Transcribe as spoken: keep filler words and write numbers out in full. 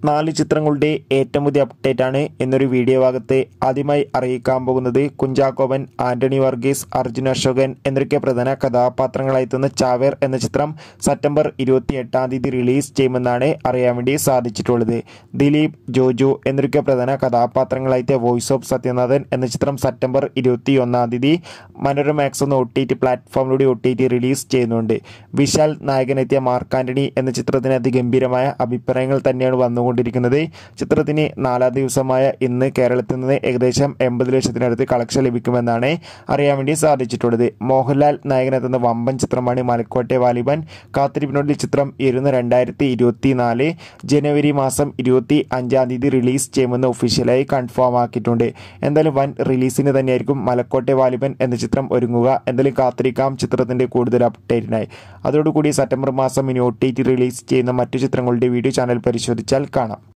നാല് ചിത്രങ്ങളുടെ ഏറ്റവും പുതിയ അപ്ഡേറ്റ് ആണ് എന്നൊരു വീഡിയോ ഭാഗത്ത് ആദ്യമായി അറിയിക്കാൻ പോകുന്നത്. കുഞ്ചാക്കോബൻ, ആന്റണി വർഗീസ്, അർജുൻ അശോകൻ എന്നൊക്കെ പ്രധാന കഥാപാത്രങ്ങളായി എത്തുന്ന ചാവേർ എന്ന ചിത്രം സെപ്റ്റംബർ ഇരുപത്തി എട്ടാം തീയതി റിലീസ് ചെയ്യുമെന്നാണ് അറിയാൻ വേണ്ടി സാധിച്ചിട്ടുള്ളത്. ദിലീപ്, ജോജു എന്നൊക്കെ പ്രധാന കഥാപാത്രങ്ങളായിട്ട് വോയിസ് ഓഫ് സത്യനാഥൻ എന്ന ചിത്രം സെപ്റ്റംബർ ഇരുപത്തി ഒന്നാം തീയതി മനോരമാക്സ് എന്ന ഒ ടി ടി പ്ലാറ്റ്ഫോമിലൂടെ ഒ ടി ടി റിലീസ് ചെയ്യുന്നുണ്ട്. വിശാൽ നായകനെത്തിയ മാർക്ക് ആന്റണി എന്ന ചിത്രത്തിന് അതിഗംഭീരമായ അഭിപ്രായങ്ങൾ തന്നെയാണ് വന്നുകൊണ്ടിരിക്കുന്നത്. ചിത്രത്തിന് നാലാം ദിവസമായ ഇന്ന് കേരളത്തിൽ നിന്ന് ഏകദേശം എൺപത് ലക്ഷത്തിനടുത്ത് കളക്ഷൻ ലഭിക്കുമെന്നാണ് അറിയാൻ വേണ്ടി സാധിച്ചിട്ടുള്ളത്. മോഹൻലാൽ നായകനെത്തുന്ന വമ്പൻ ചിത്രമാണ് മലക്കോട്ടെ വാലിബൻ. കാത്തിരിപ്പിനോട് ചിത്രം ഇരുന്ന് രണ്ടായിരത്തി ഇരുപത്തി നാല് ജനുവരി മാസം ഇരുപത്തി അഞ്ചാം തീയതി റിലീസ് ചെയ്യുമെന്ന് ഒഫീഷ്യലായി കൺഫേം ആക്കിയിട്ടുണ്ട്. എന്തായാലും വൻ റിലീസിന് തന്നെയായിരിക്കും മലക്കോട്ടെ വാലിബൻ എന്ന ചിത്രം ഒരുങ്ങുക. എന്തായാലും കാത്തിരിക്കാം ചിത്രത്തിന്റെ കൂടുതൽ അപ്ഡേറ്റിനായി. അതോടുകൂടി സെപ്റ്റംബർ മാസം ഇനി ഒ ടി ടി റിലീസ് ചെയ്യുന്ന മറ്റു ചിത്രങ്ങളുടെ വീഡിയോ ചാനൽ പരിശോധിച്ചാൽ കാണാം.